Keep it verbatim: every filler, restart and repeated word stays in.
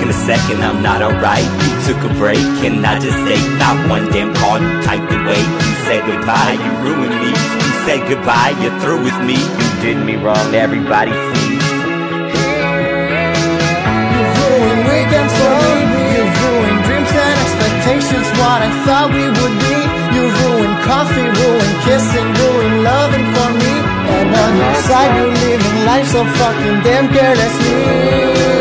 in a second, I'm not alright. You took a break and I just ate not one damn call, you typed away. You said goodbye, you ruined me. You said goodbye, you're through with me. You did me wrong, everybody sees. You've ruined weekends for me. You've ruined dreams and expectations, what I thought we would be. You've ruined coffee, ruined kissing, ruined loving for me. And on your side you're living life so fucking damn carelessly.